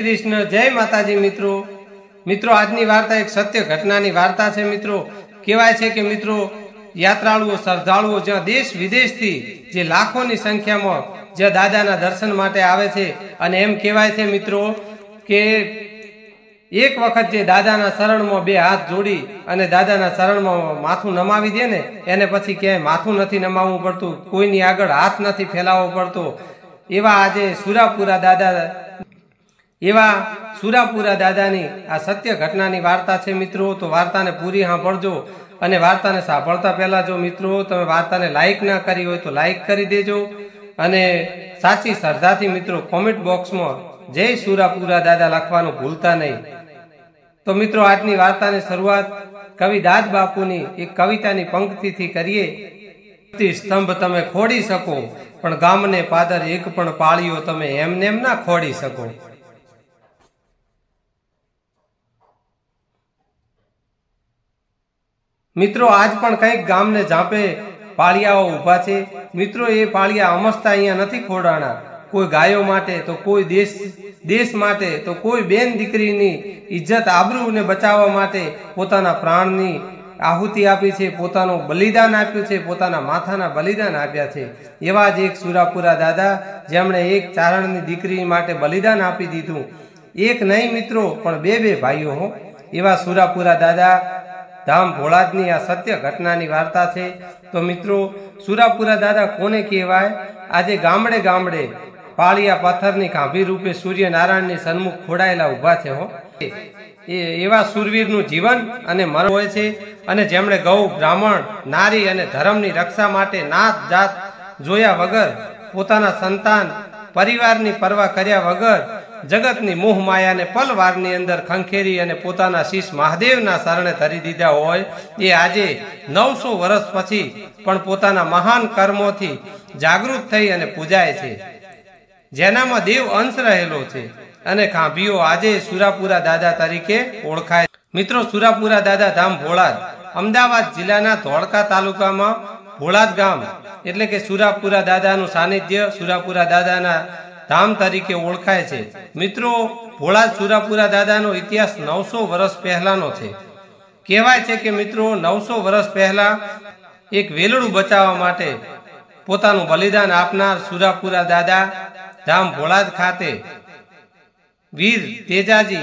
कृष्ण जय माताजी। मित्रों आजनी वार्ता एक सत्य घटनानी वार्ता है। मित्रों कहेवाय छे कि मित्रों यात्राळुओ श्रद्धाळुओ ज्यां देश विदेश थी जे लाखोनी संख्या में ज्यां दादाना दर्शन माटे आवे छे अने एम कहेवाय छे मित्रों के एक वखत जे दादाना शरण में बे हाथ जोड़ी अने दादाना शरण में माथुं नमावी दे ने एने पछी क्यांय माथुं नथी नमाववुं पड़तुं, कोईनी आगळ हाथ नथी फैलाववो पड़तो। एवा आजे सुरापुरा दादानी आ सत्य घटनानी वार्ता छे। मित्रों तो वार्ता ने पूरी सांभळजो अने वार्ता ने सांभळता पहेला जो मित्रों तमे वार्ता ने लाइक ना करी होय तो लाइक करी देजो अने साची श्रद्धाथी मित्रों कॉमेंट बॉक्स में जय सुरापुरा दादा लखवानुं भूलता नहीं। तो मित्रों आजनी वार्ता ने शुरुआत कवि दाद बापूनी एक कवितानी पंक्तिथी करीए। स्तंभ तमे खोड़ी सको पण गामने पादर एक पण पाळीओ तमे एमनेम ना खोड़ी सको। मित्रों आज पण कईक गामने झांपे पाळियाओ उभा छे। मित्रों ए पाळिया अमस्ता अहींया नथी खोडाणा, कोई गायो माटे तो कोई देश माटे तो कोई बेन दीकरीनी इज्जत आबरू ने बचाववा माटे पोताना प्राणनी आहुति आपी छे, पोतानुं बलिदान आप्युं छे, पोताना माथाना बलिदान आप्या छे। एवा ज एक सुरापुरा दादा जेमणे एक चारणनी दीकरी माटे बलिदान आपी दीधुं। एक नहीं मित्रों पण बे भाईओ हो। एवा सुरापुरा दादा धाम भोळादनी आ सत्य घटनानी वार्ता छे। तो मित्रों सुरापुरा दादा कोने कहेवाय? आजे गामडे गामडे पाळिया पत्थरनी कांभी रूपे सूर्यनारायणनी सन्मुख खोडायेला उभा छे हो। एवा शूरवीरनुं जीवन अने मरण होय छे अने जेमणे गौ ब्राह्मण नारी अने धर्मनी रक्षा माटे नात जात जोया वगर पोताना संतान परिवारनी परवा कर्या वगर जगतनी मोह माया ने पलवारनी अंदर खंखेरी अने पोताना शीश महादेवना शरणे धरी दीधा होय ए आजे 900 वर्ष पछी पण पोताना महान कर्मोथी जागृत थई अने पूजाय छे, जेनामां देव अंश रहेलो छे अने खांभीओ आजे सुरापुरा दादा तरीके ओळखाय। मित्रों सुरापुरा दादा धाम भोळाद अमदावाद जिल्लाना धोळका तालुकामां भोळाद गाम एटले के सुरापुरा दादानुं सानिध्य सुरापुरा दादाना धाम तरीके ओळखाय छे। मित्रों भोळाद सुरापुरा दादानो इतिहास 900 वर्ष पहेलानो छे। कहेवाय छे के मित्रों 900 वर्ष पहेला एक वेलड़ुं बचाववा माटे पोतानुं बलिदान आपनार सुरापुरा दादा धाम भोळाद खाते वीर तेजाजी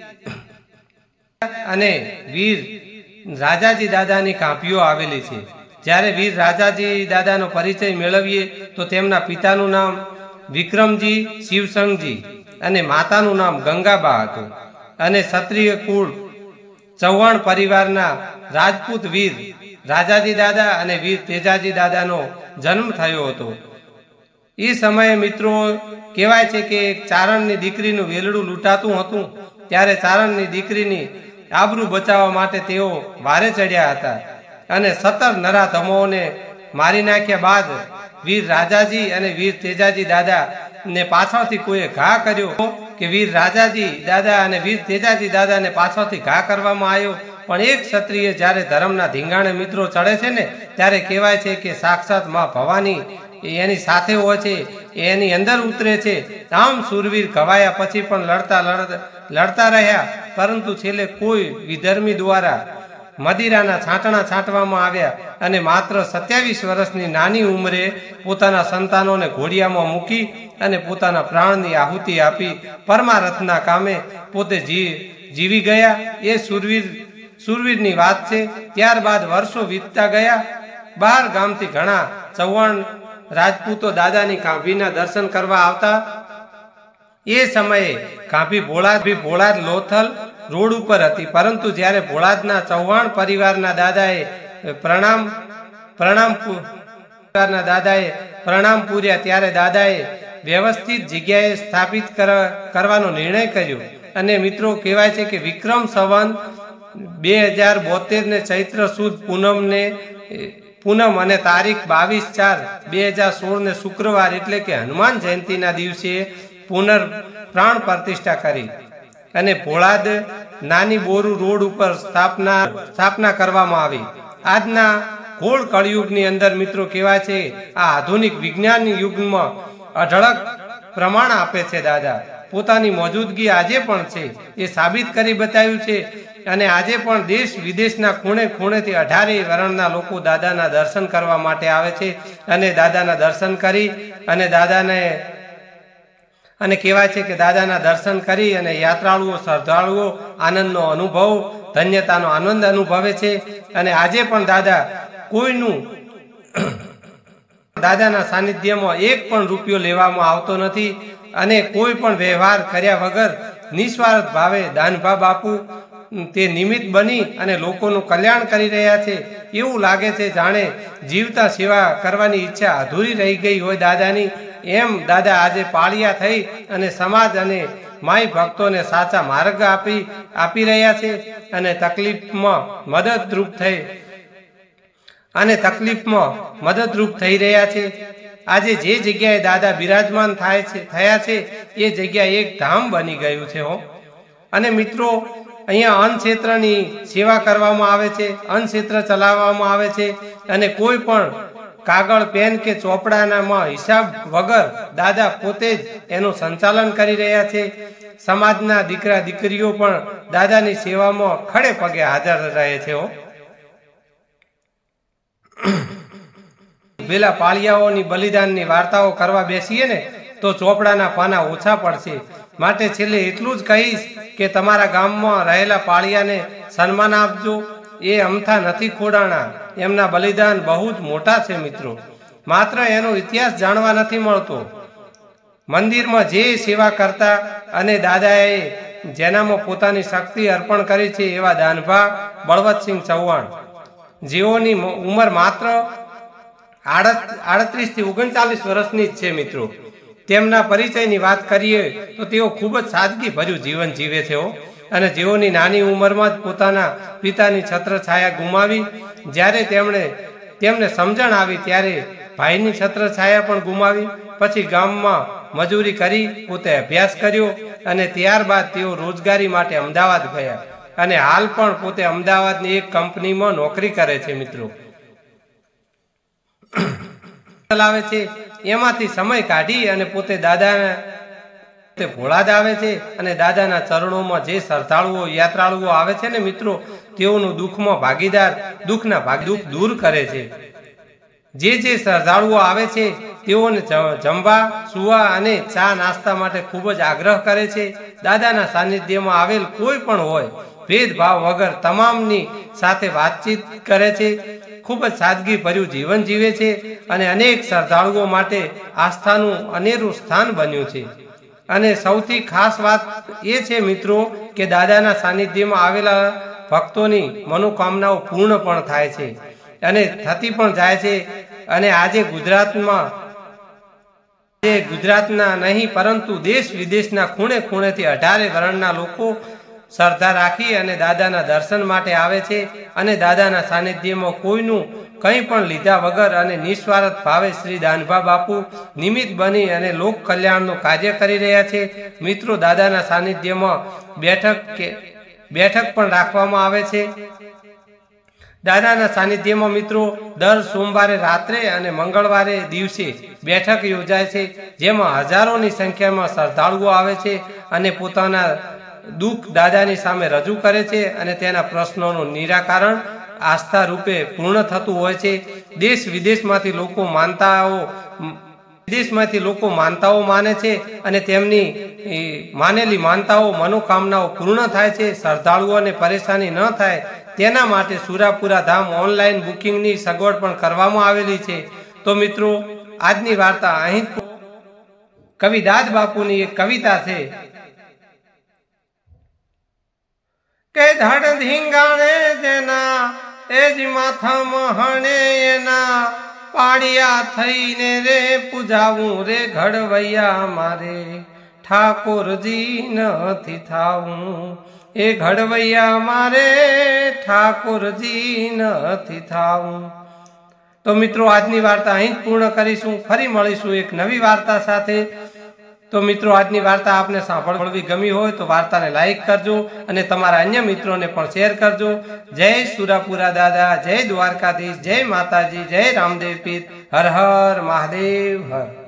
अने वीर राजाजी दादानी कांपीओ आवेली छे। ज्यारे वीर राजाजी दादानो परिचय मेळवीए तो तेमना पितानुं नाम विक्रमजी शिवसंगजी अने मातानुं नाम गंगाबा हतुं अने क्षत्रिय कुळ चौहाण परिवारना राजपूत वीर राजाजी दादा अने वीर तेजाजी दादानो जन्म थयो हतो। ई समये मित्रों कहेवाय छे के एक चारणनी दीकरीनुं वेलडुं लूंटातुं हतुं त्यारे चारणनी दीकरीनी आबरू बचाववा माटे तेओ वारे चढ़्या हता अने 17 नराधमोने मारी नाख्या बाद वीर राजाजी अने वीर तेजाजी दादा ने पाछळथी कोઈએ घा कर्यो के वीर राजाजी दादा अने वीर तेजाजी दादा ने पाछळथी घा करवामां आव्यो पण एक क्षत्रिय ज्यारे धर्मना धींगाणे मित्रों चढ़े छे ने त्यारे कहेवाय छे के साक्षात मां भवानी एनी साथे होय छे, एनी अंदर उतरे छे। आम शूरवीर घवाया पछी पण लड़ता रह्या परंतु छेल्ले कोई विधर्मी द्वारा मदिराना छांटणा छांटवामां आव्या अने मात्र 27 वर्षनी नानी उंमरे पोताना संतानोने घोड़ियामां मूकी अने पोताना प्राणनी आहुति आपी परमारथना कामे पोते जीवी गया। ए शूरवीरनी वात छे। त्यारबाद वर्षो वीतता गया। बहार गामथी घणा चौहाण राजपूतो दादानी कांभीना दर्शन करवा आवता। ए समये कांभी भोळाद लोथल रोड पर हती परंतु ज्यारे भोळादना चौहाण परिवारना दादाए प्रणाम पूर्या त्यारे दादाए व्यवस्थित जग्याए स्थापित करवानो निर्णय कर्यो अने मित्रों कहेवाय छे के विक्रम संवत 2072 ने चैत्र सुद पूनम अने तारीख 22/4/2016 ने शुक्रवार एटले के हनुमान जयंतीना दिवसे पुनर्प्राण प्रतिष्ठा करी अने भोळाद नानी बोरू रोड पर स्थापना करवामां आवी। आजना घोळ कळयुगनी अंदर मित्रों कहेवाय छे आ आधुनिक विज्ञान युगमां अढळक प्रमाण आपे छे दादा। પોતાની મોજૂદગી આજે પણ છે એ સાબિત કરી બતાવ્યું છે। અને આજે પણ દેશ વિદેશના ખૂણે ખૂણેથી 18 વર્ણના લોકો દાદાના દર્શન કરવા માટે આવે છે અને દાદાના દર્શન કરી અને દાદાને અને કહેવાય છે કે દાદાના દર્શન કરી અને યાત્રાળુઓ શ્રદ્ધાળુઓ આનંદનો અનુભવ ધન્યતાનો આનંદ અનુભવે છે। અને આજે પણ દાદા કોઈનું દાદાના સાનિધ્યમાં એક પણ રૂપિયો લેવામાં આવતો નથી અને કોઈ પણ વ્યવહાર કર્યા વગર નિસ્વાર્થ ભાવે દાનભા બાપુ તે નિમિત્ત બની અને લોકોનું કલ્યાણ કરી રહ્યા છે। એવું લાગે છે જાણે જીવતા સેવા કરવાની ઈચ્છા અધૂરી રહી ગઈ હોય દાદાની। એમ દાદા આજે પાળિયા થઈ અને સમાજ અને માઈ ભક્તોને સાચા માર્ગ આપી રહ્યા છે અને તકલીફમાં મદદરૂપ થઈ રહ્યા છે। આજે જે જગ્યાએ દાદા બિરાજમાન થયા છે એ જગ્યા એક ધામ બની ગયું છે હો। અને મિત્રો અહીંયા અન્ન ક્ષેત્રની સેવા કરવામાં આવે છે, અન્ન ક્ષેત્ર ચલાવવામાં આવે છે અને કોઈ પણ કાગળ પેન કે ચોપડાનામાં હિસાબ વગર દાદા પોતે જ એનું સંચાલન કરી રહ્યા છે। સમાજના દીકરા દીકરીઓ પણ દાદાની સેવામાં ખડે પગે હાજર રહે છે હો। પેલા પાળિયાઓની બલિદાનની વાર્તાઓ કરવા બેસીએ ને તો ચોપડાના પાના ઓછા પડશે। માટે છેલ્લે એટલું જ કહીશ કે તમારા ગામમાં રહેલા પાળિયાને સન્માન આપજો। એ અમથા નથી ખોડાણા, એમના બલિદાન બહુ જ મોટા છે મિત્રો। માત્ર એનો ઇતિહાસ જાણવા નથી મળતો। મંદિરમાં જે સેવા કરતા અને દાદાએ જેનામાં પોતાની શક્તિ અર્પણ કરી છે એવા દાનભા બળવંતસિંહ ચૌહાણ, જેઓની ઉંમર માત્ર 38 થી 39 વર્ષની જ છે મિત્રો। તેમના પરિચયની વાત કરીએ તો તેઓ ખૂબ જ સાદગી ભર્યું જીવન જીવે છે અને જેઓની નાની ઉંમરમાં જ પોતાના પિતાની છત્રછાયા ગુમાવી। જ્યારે તેમને સમજણ આવી ત્યારે ભાઈની છત્રછાયા પણ ગુમાવી। પછી ગામમાં મજૂરી કરી પોતે અભ્યાસ કર્યો અને ત્યારબાદ તેઓ રોજગારી માટે અમદાવાદ ગયા અને હાલ પણ પોતે અમદાવાદની એક કંપનીમાં નોકરી કરે છે મિત્રો। ચલાવે છે એમાંથી સમય કાઢી અને પોતે દાદાના ભોળાદ આવે છે અને દાદાના ચરણોમાં જે શ્રદ્ધાળુઓ યાત્રાળુઓ આવે છે ને મિત્રો તેઓનું દુઃખના દુઃખ દૂર કરે છે। જે શ્રદ્ધાળુઓ આવે છે તેઓને જમવા સુવા અને ચા નાસ્તા માટે ખૂબ જ આગ્રહ કરે છે। દાદાના સાનિધ્યમાં આવેલ કોઈ પણ હોય ભેદભાવ વગર તમામની સાથે વાતચીત કરે છે। ખૂબ જ સાદગી ભર્યું જીવન જીવે છે અને અનેક શ્રદ્ધાળુઓ માટે આસ્થાનું અનેરું સ્થાન બન્યું છે। અને સૌથી ખાસ વાત એ છે મિત્રો કે દાદાના સાનિધ્યમાં આવેલા ભક્તોની મનોકામનાઓ પૂર્ણ પણ થાય છે અને થતી પણ જાય છે। અને આજે ગુજરાતના નહીં પરંતુ દેશ વિદેશના ખૂણે ખૂણેથી 18 વર્ણના લોકો શ્રદ્ધા રાખી અને દાદાના દર્શન માટે આવે છે અને દાદાના સાનિધ્યમાં કોઈનું કંઈ પણ લીધા વગર અને નિસ્વાર્થ ભાવે શ્રી દાનભા બાપુ નિમિત્ત બની અને લોક કલ્યાણનું કાર્ય કરી રહ્યા છે। મિત્રો દાદાના સાનિધ્યમાં બેઠક પણ રાખવામાં આવે છે। દાદાના સાનિધ્યમાં મિત્રો દર સોમવારે રાત્રે અને મંગળવારે દિવસે બેઠક યોજાય છે, જેમાં હજારોની સંખ્યામાં શ્રદ્ધાળુઓ આવે છે અને પોતાના દુઃખ દાદાની સામે રજૂ કરે છે અને તેના પ્રશ્નોનું નિરાકરણ આસ્થા રૂપે પૂર્ણ થતું હોય છે। દેશ વિદેશમાંથી લોકો માનતાઓ માને છે અને તેમની માનેલી માનતાઓ મનોકામનાઓ પૂર્ણ થાય છે। શ્રદ્ધાળુઓને પરેશાની ન થાય તેના માટે સુરાપુરા ધામ ઓનલાઈન બુકિંગની સગવડ પણ કરવામાં આવેલી છે। તો મિત્રો આજની વાર્તા અહીં કવિ દાદ બાપુની એક કવિતા છે કે ધડ ધીંગાણે જેના એ જ માથામાં હણે એના પાળિયા થઈને રે પૂજાવું રે ઘડવૈયા મારે ઠાકોરજી નથી થાવું। એ ઘડવૈયા મારે ઠાકોરજી નથી થાવું। તો મિત્રો આજની વાર્તા અહીં જ પૂર્ણ કરીશું। ફરી મળીશું એક નવી વાર્તા સાથે। તો મિત્રો આજની વાર્તા આપને સાંભળવી ગમી હોય તો વાર્તાને લાઈક કરજો અને તમારા અન્ય મિત્રોને પણ શેર કરજો। જય સુરાપુરા દાદા, જય દ્વારકાધીશ, જય માતાજી, જય રામદેવ પીર, હર હર મહાદેવ હર।